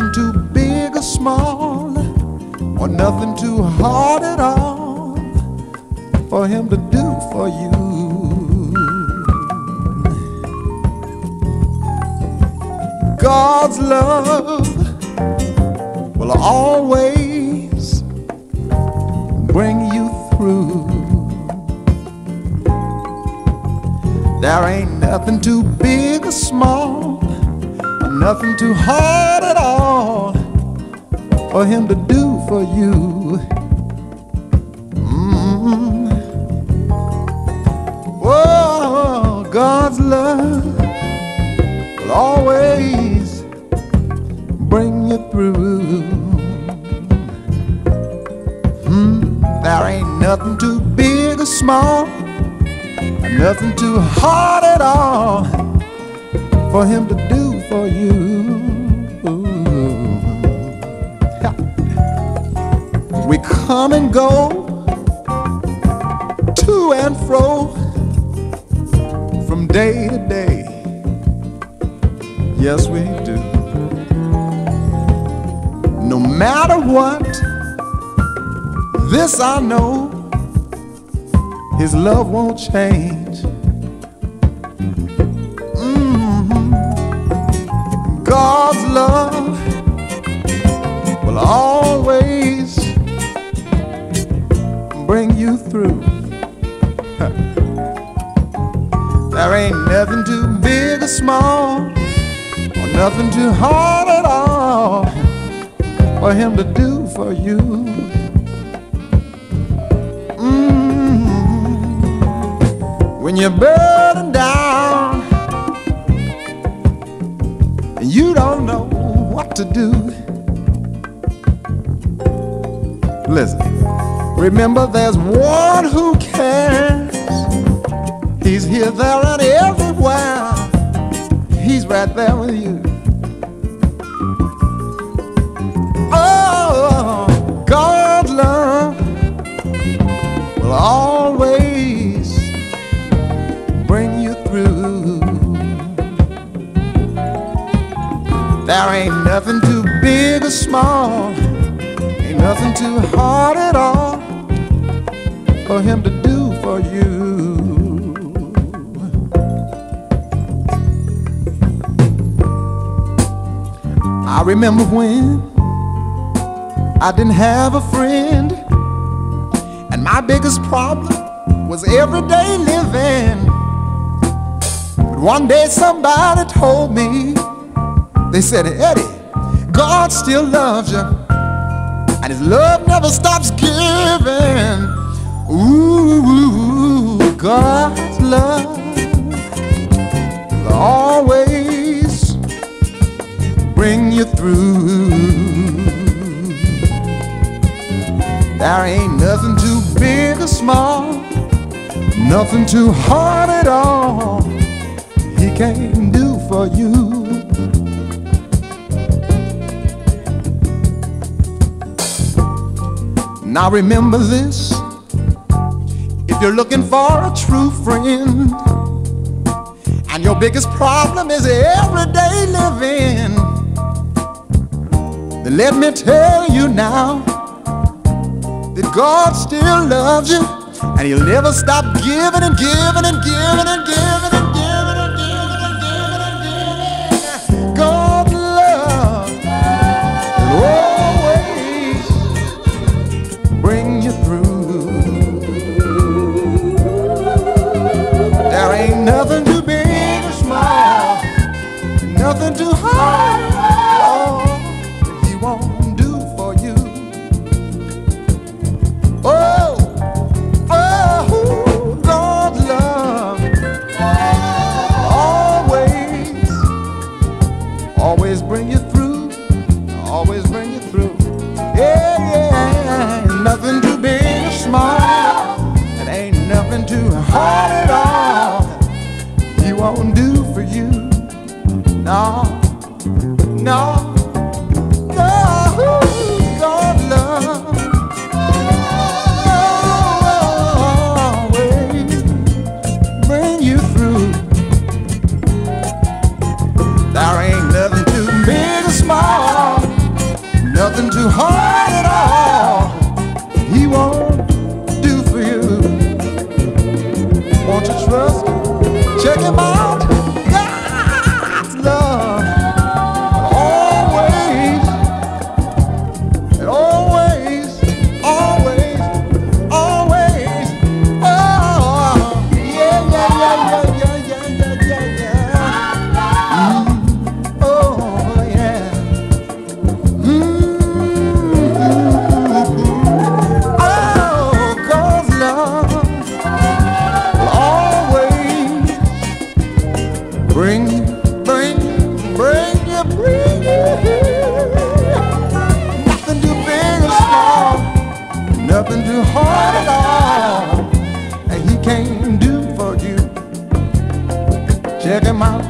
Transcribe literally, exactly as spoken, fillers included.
nothing too big or small, or nothing too hard at all for him to do for you. God's love will always bring you through. There ain't nothing too big or small, or nothing too hard at all for him to do for you. Mm. Whoa, God's love will always bring you through. Mm. There ain't nothing too big or small, nothing too hard at all for him to do for you. We come and go to and fro from day to day. Yes, we do. No matter what, this I know, his love won't change. Mm-hmm. God's love will always bring you through. There ain't nothing too big or small, or nothing too hard at all for him to do for you. When you're burdened down and you don't know what to do, listen, remember there's one who cares. He's here, there, and everywhere. He's right there with you. Oh, God's love will always bring you through. There ain't nothing too big or small, ain't nothing too hard at all for him to do for you. I remember when I didn't have a friend, and my biggest problem was everyday living. But one day somebody told me, they said, Eddie, God still loves you, and his love never stops giving. Ooh, God's love will always bring you through. There ain't nothing too big or small, nothing too hard at all he can't do for you. Now remember this, if you're looking for a true friend and your biggest problem is everyday living, then let me tell you now that God still loves you, and he'll never stop giving and giving and giving and giving and giving and giving and giving and giving. God's love will always bring you through. There ain't nothing too big or small, nothing too hard, oh, he won't do for you. Oh, oh, God's love always, always bring you through, always bring you through. Yeah, yeah, nothing too big or small, and ain't nothing too hard at all he won't do for you. No, no. There ain't nothing too big or small, check him out.